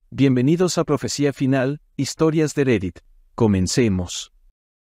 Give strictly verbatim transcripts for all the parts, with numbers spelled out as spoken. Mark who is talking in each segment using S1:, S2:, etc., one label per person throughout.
S1: Bienvenidos a Profecía Final, Historias de Reddit. Comencemos.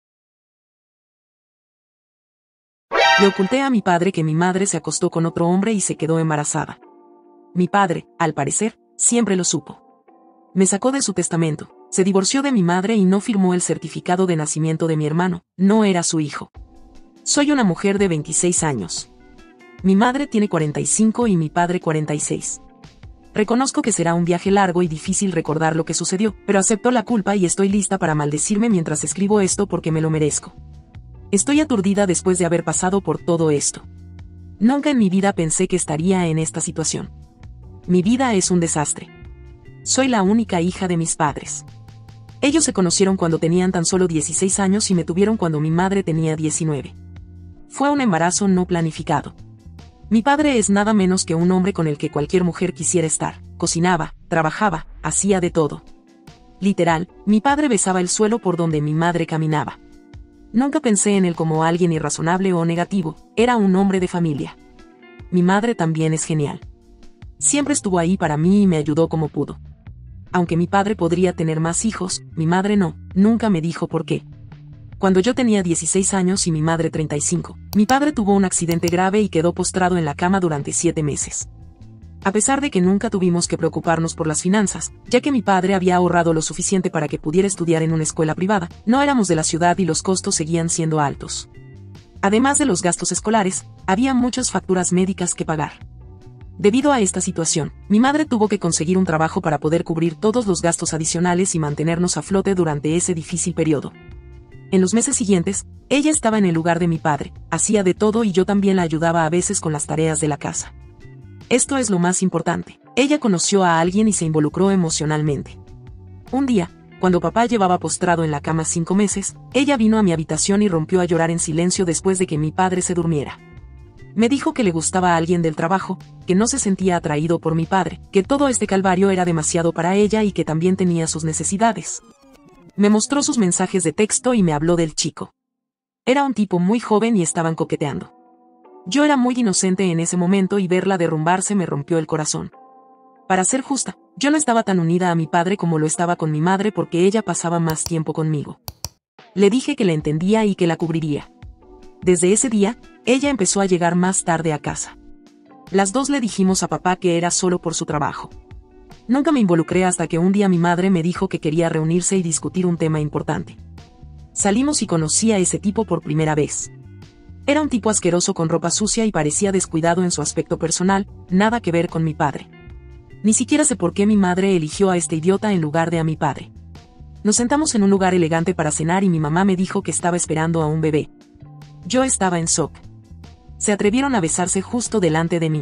S2: Le oculté a mi padre que mi madre se acostó con otro hombre y se quedó embarazada. Mi padre, al parecer, siempre lo supo. Me sacó de su testamento, se divorció de mi madre y no firmó el certificado de nacimiento de mi hermano, no era su hijo. Soy una mujer de veintiséis años. Mi madre tiene cuarenta y cinco y mi padre cuarenta y seis. Reconozco que será un viaje largo y difícil recordar lo que sucedió, pero acepto la culpa y estoy lista para maldecirme mientras escribo esto porque me lo merezco. Estoy aturdida después de haber pasado por todo esto. Nunca en mi vida pensé que estaría en esta situación. Mi vida es un desastre. Soy la única hija de mis padres. Ellos se conocieron cuando tenían tan solo dieciséis años y me tuvieron cuando mi madre tenía diecinueve. Fue un embarazo no planificado. Mi padre es nada menos que un hombre con el que cualquier mujer quisiera estar. Cocinaba, trabajaba, hacía de todo. Literal, mi padre besaba el suelo por donde mi madre caminaba. Nunca pensé en él como alguien irrazonable o negativo, era un hombre de familia. Mi madre también es genial. Siempre estuvo ahí para mí y me ayudó como pudo. Aunque mi padre podría tener más hijos, mi madre no, nunca me dijo por qué. Cuando yo tenía dieciséis años y mi madre treinta y cinco, mi padre tuvo un accidente grave y quedó postrado en la cama durante siete meses. A pesar de que nunca tuvimos que preocuparnos por las finanzas, ya que mi padre había ahorrado lo suficiente para que pudiera estudiar en una escuela privada, no éramos de la ciudad y los costos seguían siendo altos. Además de los gastos escolares, había muchas facturas médicas que pagar. Debido a esta situación, mi madre tuvo que conseguir un trabajo para poder cubrir todos los gastos adicionales y mantenernos a flote durante ese difícil periodo. En los meses siguientes, ella estaba en el lugar de mi padre, hacía de todo y yo también la ayudaba a veces con las tareas de la casa. Esto es lo más importante, ella conoció a alguien y se involucró emocionalmente. Un día, cuando papá llevaba postrado en la cama cinco meses, ella vino a mi habitación y rompió a llorar en silencio después de que mi padre se durmiera. Me dijo que le gustaba a alguien del trabajo, que no se sentía atraído por mi padre, que todo este calvario era demasiado para ella y que también tenía sus necesidades. Me mostró sus mensajes de texto y me habló del chico. Era un tipo muy joven y estaban coqueteando. Yo era muy inocente en ese momento y verla derrumbarse me rompió el corazón. Para ser justa, yo no estaba tan unida a mi padre como lo estaba con mi madre porque ella pasaba más tiempo conmigo. Le dije que la entendía y que la cubriría. Desde ese día, ella empezó a llegar más tarde a casa. Las dos le dijimos a papá que era solo por su trabajo. Nunca me involucré hasta que un día mi madre me dijo que quería reunirse y discutir un tema importante. Salimos y conocí a ese tipo por primera vez. Era un tipo asqueroso con ropa sucia y parecía descuidado en su aspecto personal, nada que ver con mi padre. Ni siquiera sé por qué mi madre eligió a este idiota en lugar de a mi padre. Nos sentamos en un lugar elegante para cenar y mi mamá me dijo que estaba esperando a un bebé. Yo estaba en shock. Se atrevieron a besarse justo delante de mí.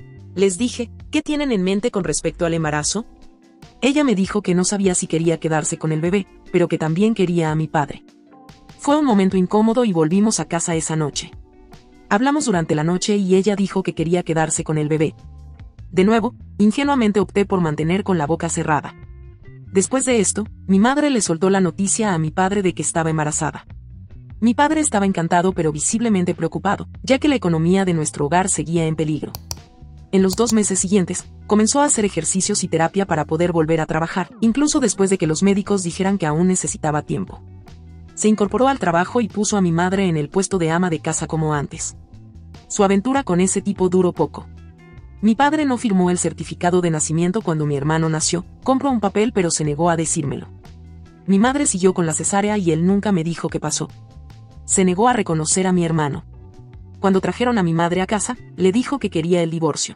S2: Les dije, ¿qué tienen en mente con respecto al embarazo? Ella me dijo que no sabía si quería quedarse con el bebé, pero que también quería a mi padre. Fue un momento incómodo y volvimos a casa esa noche. Hablamos durante la noche y ella dijo que quería quedarse con el bebé. De nuevo, ingenuamente opté por mantener con la boca cerrada. Después de esto, mi madre le soltó la noticia a mi padre de que estaba embarazada. Mi padre estaba encantado pero visiblemente preocupado, ya que la economía de nuestro hogar seguía en peligro. En los dos meses siguientes, comenzó a hacer ejercicios y terapia para poder volver a trabajar, incluso después de que los médicos dijeran que aún necesitaba tiempo. Se incorporó al trabajo y puso a mi madre en el puesto de ama de casa como antes. Su aventura con ese tipo duró poco. Mi padre no firmó el certificado de nacimiento cuando mi hermano nació, compró un papel pero se negó a decírmelo. Mi madre siguió con la cesárea y él nunca me dijo qué pasó. Se negó a reconocer a mi hermano. Cuando trajeron a mi madre a casa, le dijo que quería el divorcio.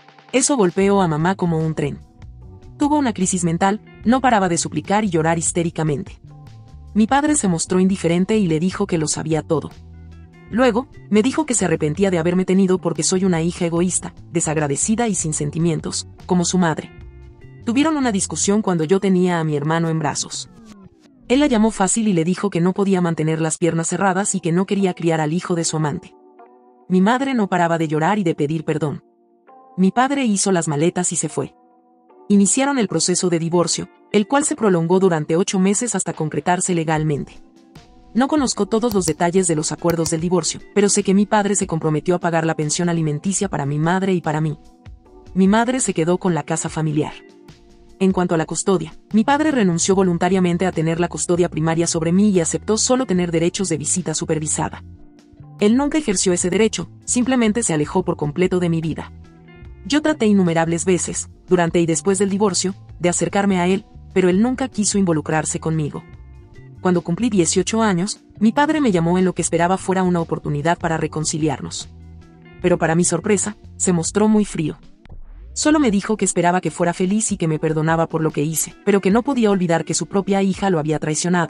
S2: Eso golpeó a mamá como un tren. Tuvo una crisis mental, no paraba de suplicar y llorar histéricamente. Mi padre se mostró indiferente y le dijo que lo sabía todo. Luego, me dijo que se arrepentía de haberme tenido porque soy una hija egoísta, desagradecida y sin sentimientos, como su madre. Tuvieron una discusión cuando yo tenía a mi hermano en brazos. Él la llamó fácil y le dijo que no podía mantener las piernas cerradas y que no quería criar al hijo de su amante. Mi madre no paraba de llorar y de pedir perdón. Mi padre hizo las maletas y se fue. Iniciaron el proceso de divorcio, el cual se prolongó durante ocho meses hasta concretarse legalmente. No conozco todos los detalles de los acuerdos del divorcio, pero sé que mi padre se comprometió a pagar la pensión alimenticia para mi madre y para mí. Mi madre se quedó con la casa familiar. En cuanto a la custodia, mi padre renunció voluntariamente a tener la custodia primaria sobre mí y aceptó solo tener derechos de visita supervisada. Él nunca ejerció ese derecho, simplemente se alejó por completo de mi vida. Yo traté innumerables veces, durante y después del divorcio, de acercarme a él, pero él nunca quiso involucrarse conmigo. Cuando cumplí dieciocho años, mi padre me llamó en lo que esperaba fuera una oportunidad para reconciliarnos. Pero para mi sorpresa, se mostró muy frío. Solo me dijo que esperaba que fuera feliz y que me perdonaba por lo que hice, pero que no podía olvidar que su propia hija lo había traicionado.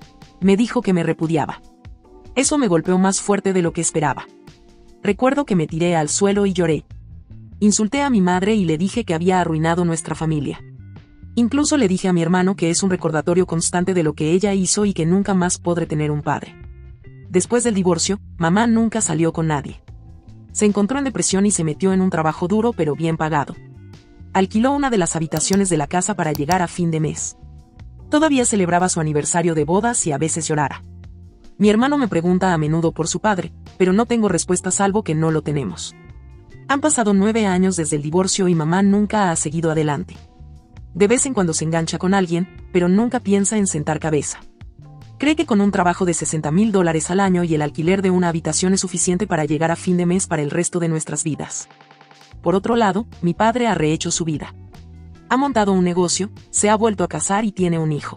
S2: Me dijo que me repudiaba. Eso me golpeó más fuerte de lo que esperaba. Recuerdo que me tiré al suelo y lloré. Insulté a mi madre y le dije que había arruinado nuestra familia. Incluso le dije a mi hermano que es un recordatorio constante de lo que ella hizo y que nunca más podré tener un padre. Después del divorcio, mamá nunca salió con nadie. Se encontró en depresión y se metió en un trabajo duro pero bien pagado. Alquiló una de las habitaciones de la casa para llegar a fin de mes. Todavía celebraba su aniversario de bodas y a veces llorara. Mi hermano me pregunta a menudo por su padre, pero no tengo respuesta salvo que no lo tenemos. Han pasado nueve años desde el divorcio y mamá nunca ha seguido adelante. De vez en cuando se engancha con alguien, pero nunca piensa en sentar cabeza. Cree que con un trabajo de sesenta mil dólares al año y el alquiler de una habitación es suficiente para llegar a fin de mes para el resto de nuestras vidas. Por otro lado, mi padre ha rehecho su vida. Ha montado un negocio, se ha vuelto a casar y tiene un hijo.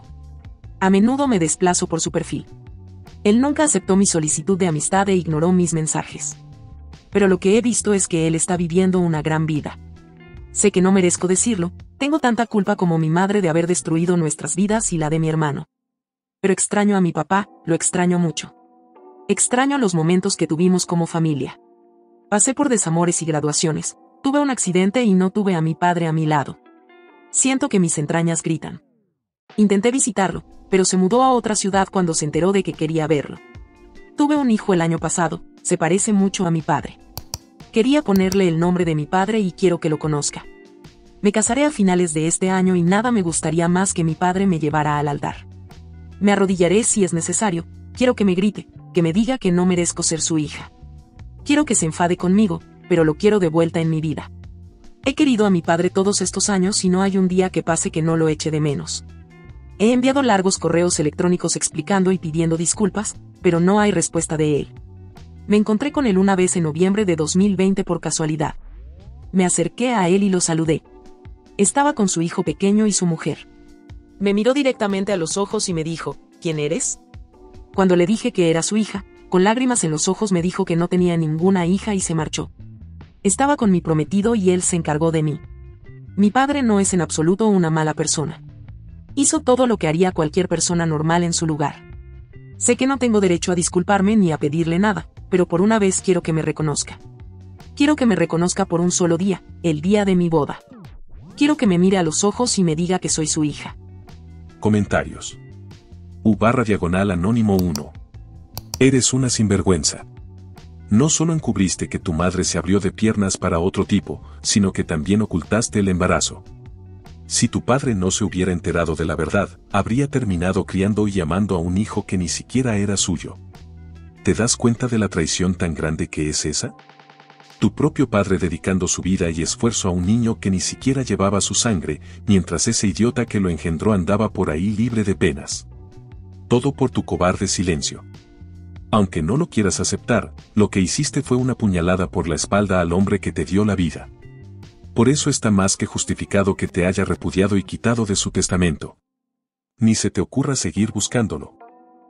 S2: A menudo me desplazo por su perfil. Él nunca aceptó mi solicitud de amistad e ignoró mis mensajes. Pero lo que he visto es que él está viviendo una gran vida. Sé que no merezco decirlo, tengo tanta culpa como mi madre de haber destruido nuestras vidas y la de mi hermano. Pero extraño a mi papá, lo extraño mucho. Extraño los momentos que tuvimos como familia. Pasé por desamores y graduaciones, tuve un accidente y no tuve a mi padre a mi lado. Siento que mis entrañas gritan. Intenté visitarlo, pero se mudó a otra ciudad cuando se enteró de que quería verlo. Tuve un hijo el año pasado, se parece mucho a mi padre. Quería ponerle el nombre de mi padre y quiero que lo conozca. Me casaré a finales de este año y nada me gustaría más que mi padre me llevara al altar. Me arrodillaré si es necesario, quiero que me grite, que me diga que no merezco ser su hija. Quiero que se enfade conmigo, pero lo quiero de vuelta en mi vida. He querido a mi padre todos estos años y no hay un día que pase que no lo eche de menos. He enviado largos correos electrónicos explicando y pidiendo disculpas, pero no hay respuesta de él. Me encontré con él una vez en noviembre de dos mil veinte por casualidad. Me acerqué a él y lo saludé. Estaba con su hijo pequeño y su mujer. Me miró directamente a los ojos y me dijo, ¿quién eres? Cuando le dije que era su hija, con lágrimas en los ojos me dijo que no tenía ninguna hija y se marchó. Estaba con mi prometido y él se encargó de mí. Mi padre no es en absoluto una mala persona. Hizo todo lo que haría cualquier persona normal en su lugar. Sé que no tengo derecho a disculparme ni a pedirle nada, pero por una vez quiero que me reconozca. Quiero que me reconozca por un solo día, el día de mi boda. Quiero que me mire a los ojos y me diga que soy su hija.
S3: Comentarios. U barra diagonal anónimo uno. Eres una sinvergüenza. No solo encubriste que tu madre se abrió de piernas para otro tipo, sino que también ocultaste el embarazo. Si tu padre no se hubiera enterado de la verdad, habría terminado criando y amando a un hijo que ni siquiera era suyo. ¿Te das cuenta de la traición tan grande que es esa? Tu propio padre dedicando su vida y esfuerzo a un niño que ni siquiera llevaba su sangre, mientras ese idiota que lo engendró andaba por ahí libre de penas. Todo por tu cobarde silencio. Aunque no lo quieras aceptar, lo que hiciste fue una puñalada por la espalda al hombre que te dio la vida. Por eso está más que justificado que te haya repudiado y quitado de su testamento. Ni se te ocurra seguir buscándolo.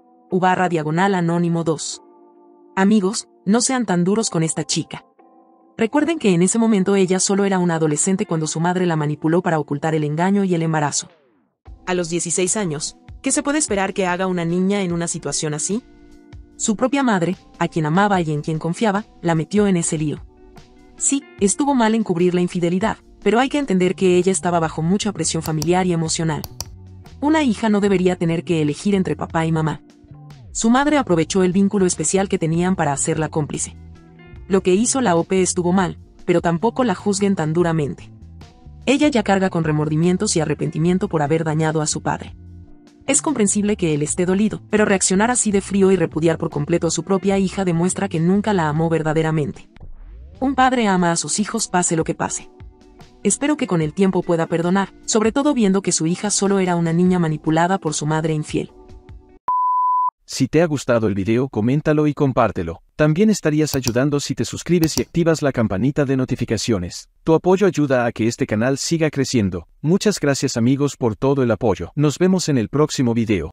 S2: U barra diagonal anónimo dos. Amigos, no sean tan duros con esta chica. Recuerden que en ese momento ella solo era una adolescente cuando su madre la manipuló para ocultar el engaño y el embarazo. A los dieciséis años, ¿qué se puede esperar que haga una niña en una situación así? Su propia madre, a quien amaba y en quien confiaba, la metió en ese lío. Sí, estuvo mal encubrir la infidelidad, pero hay que entender que ella estaba bajo mucha presión familiar y emocional. Una hija no debería tener que elegir entre papá y mamá. Su madre aprovechó el vínculo especial que tenían para hacerla cómplice. Lo que hizo la O P estuvo mal, pero tampoco la juzguen tan duramente. Ella ya carga con remordimientos y arrepentimiento por haber dañado a su padre. Es comprensible que él esté dolido, pero reaccionar así de frío y repudiar por completo a su propia hija demuestra que nunca la amó verdaderamente. Un padre ama a sus hijos pase lo que pase. Espero que con el tiempo pueda perdonar, sobre todo viendo que su hija solo era una niña manipulada por su madre infiel.
S1: Si te ha gustado el video, coméntalo y compártelo. También estarías ayudando si te suscribes y activas la campanita de notificaciones. Tu apoyo ayuda a que este canal siga creciendo. Muchas gracias amigos por todo el apoyo. Nos vemos en el próximo video.